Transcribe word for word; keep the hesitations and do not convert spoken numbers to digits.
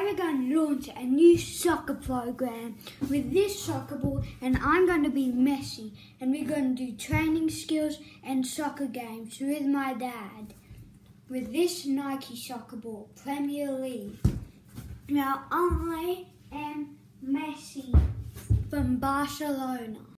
we're going to launch a new soccer program with this soccer ball, and I'm going to be Messi, and we're going to do training skills and soccer games with my dad with this Nike soccer ball, Premier League. Now I am Messi from Barcelona.